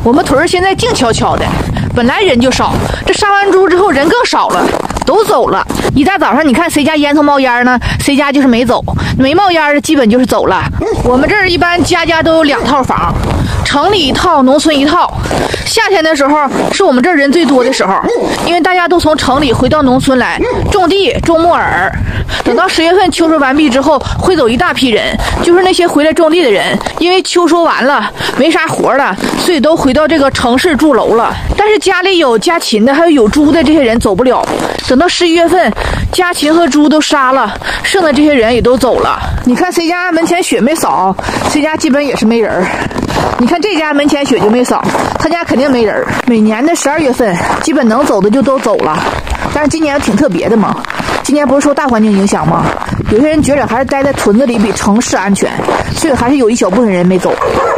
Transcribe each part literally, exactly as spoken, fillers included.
我们屯儿现在静悄悄的，本来人就少，这杀完猪之后人更少了，都走了。一大早上你看谁家烟囱冒烟呢，谁家就是没走，没冒烟的基本就是走了。我们这儿一般家家都有两套房，城里一套，农村一套。夏天的时候是我们这儿人最多的时候，因为大家都从城里回到农村来种地种木耳。等到十月份秋收完毕之后，会走一大批人，就是那些回来种地的人，因为秋收完了没啥活了，所以都回到这个城市住楼了。但是家里有家禽的还有有猪的这些人走不了，等到十一月份家禽和猪都杀了，剩的这些人也都走了。你看谁家门前雪没扫，谁家基本也是没人。你看这家门前雪就没扫，他家肯定没人。每年的十二月份基本能走的就都走了，但是今年挺特别的嘛，今年不是受大环境影响吗？有些人觉得还是待在屯子里比城市安全，所以还是有一小部分人没走。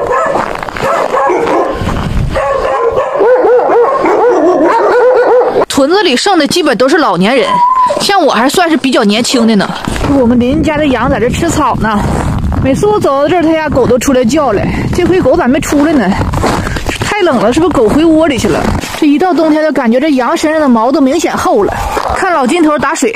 屯子里剩的基本都是老年人，像我还算是比较年轻的呢。我们邻家的羊在这吃草呢，每次我走到这儿，他家狗都出来叫来，这回狗咋没出来呢？太冷了，是不是狗回窝里去了？这一到冬天就感觉这羊身上的毛都明显厚了。看老金头打水，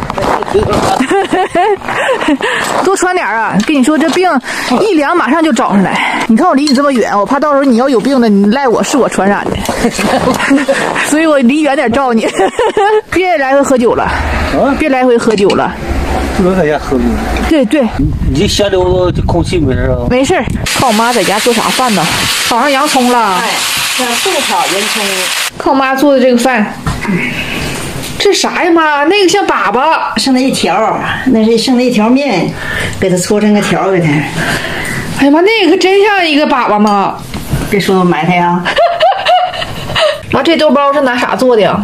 多穿点啊！跟你说这病一凉马上就找上来。你看我离你这么远，我怕到时候你要有病了，你赖我是我传染的，所以我离远点照你。别来回喝酒了，别来回喝酒了。 不能在家喝酒。 对对， 你这瞎溜达，这空气没事啊？ 没事。看我妈在家做啥饭呢？炒上洋葱了。 哎，像素炒洋葱。 看我妈做的这个饭。这啥呀妈？那个像粑粑， 剩那一条，那是剩那一条面，给它搓成个条给它。 哎呀妈，那个可真像一个粑粑妈。 别说我埋汰呀。 妈，这豆包是拿啥做的呀？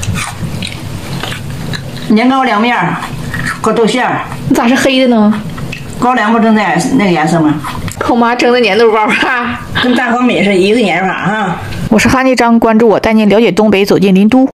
年糕凉面，和豆馅儿。 你咋是黑的呢？ 高粱不正在那个颜色吗？ 看我妈蒸的粘豆包哈， 跟大黄米是一个颜法哈。 我是哈尼张，关注我，带您了解东北，走进林都。